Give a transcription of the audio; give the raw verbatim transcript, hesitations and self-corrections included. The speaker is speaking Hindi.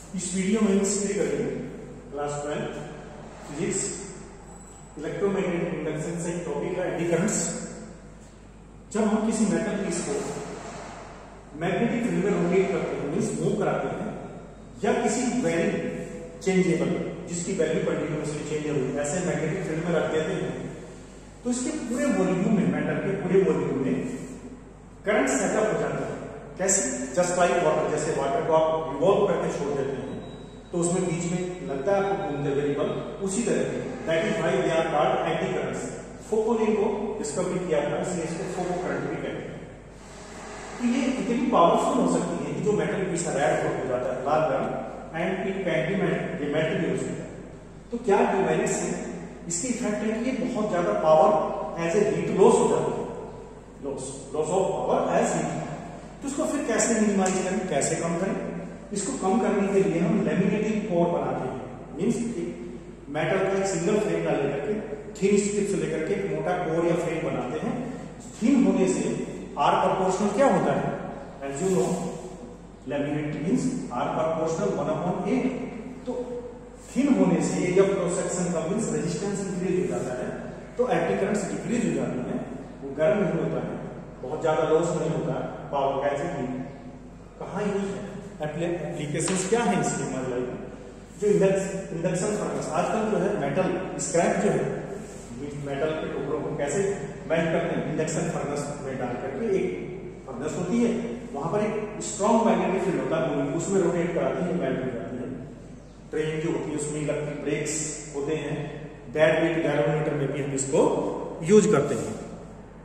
इस वीडियो में हम स्टडी करेंगे class twelfth physics electromagnetic induction से टॉपिक है एडी करंट्स। जब हम किसी मेटल पीस को मैग्नेटिक फील्ड में रोटेट करते हैं मींस मूव कराते हैं या किसी वैल्यू चेंजेबल जिसकी वैल्यू कंटिन्यूअसली चेंज हो ऐसे मैग्नेटिक फील्ड में रख देते हैं तो इसके पूरे वॉल्यूम में मेटल के पूरे वॉल्यूम में करंट सेटअप हो जाता है। कैसे? जस्ट लाइक वाटर, जैसे वाटर को आप रिवॉल्व करके छोड़ देते हैं तो उसमें बीच में लगता है आपको घूमते हुए बल्ब, उसी तरह के that is why they are called eddy currents. Foucault ने को डिस्कवरी किया था इसलिए इसको फोको करंट भी कहते हैं। तो ये इतनी पावरफुल हो सकती है कि जो मेटल पीस रेड हो जाता है लाल रंग and it can be melt, ये मेल्ट भी हो सकता है। तो क्या डिवाइस है इसकी इफेक्ट है कि ये बहुत ज्यादा power as a heat loss हो जाती है, loss loss of power as heat. तो इसको फिर कैसे मिनिमाइज करें, कैसे कम करें? इसको कम करने के लिए हम लैमिनेटिंग कोर बनाते हैं। मींस मेटल का एक सिंगल फ्रेम डाल लेकर के थिन स्ट्रिप से लेकर के एक मोटा कोर या फ्रेम बनाते हैं। थिन होने से आर प्रोपोर्शनल क्या होता है? As you know laminate means R proportional one upon A. तो थिन होने से एरिया ऑफ क्रॉस सेक्शन का मींस रेजिस्टेंस इंक्रीज हो जाता है तो एडी करंट्स डिक्रीज हो जाती है। वो गर्म नहीं होता है, बहुत ज्यादा लॉस नहीं होता है पावर का। ऐसे ही कहाँ यूज है, एप्लीकेशंस क्या है इसकी हमारी लाइफ में? जो इंडक्शन फर्नेस आजकल जो है मेटल स्क्रैप जो है मेटल के टुकड़ों को कैसे मेल्ट करते हैं इंडक्शन फर्नेस में डाल करके। एक फर्नेस होती है, वहां पर एक स्ट्रॉन्ग मैग्नेटिक फील्ड होता है, उसमें रोटेट कराती है, मेल्ट हो जाती है। ट्रेन जो होती है उसमें इलेक्ट्रिक ब्रेक्स होते हैं, डेड वेट गैल्वेनोमीटर में भी हम इसको यूज करते हैं।